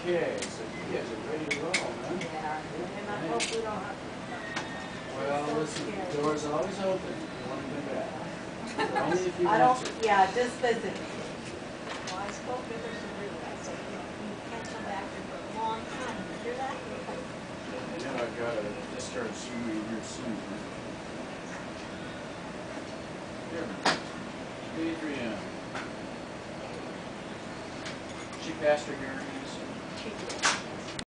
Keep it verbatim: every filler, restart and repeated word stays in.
Okay, so you guys are ready to roll, huh? Yeah, and I hope we don't have. Well, so listen, scared. the door's always open if you want to come back. But only if you I want don't, to. yeah, just visit. Well, I spoke to her Sabrina, I said, you know, you can't come back here for a long time, you hear that? I know I've got to discharge somebody here soon. Here, Adrian. She passed her hearings. She did.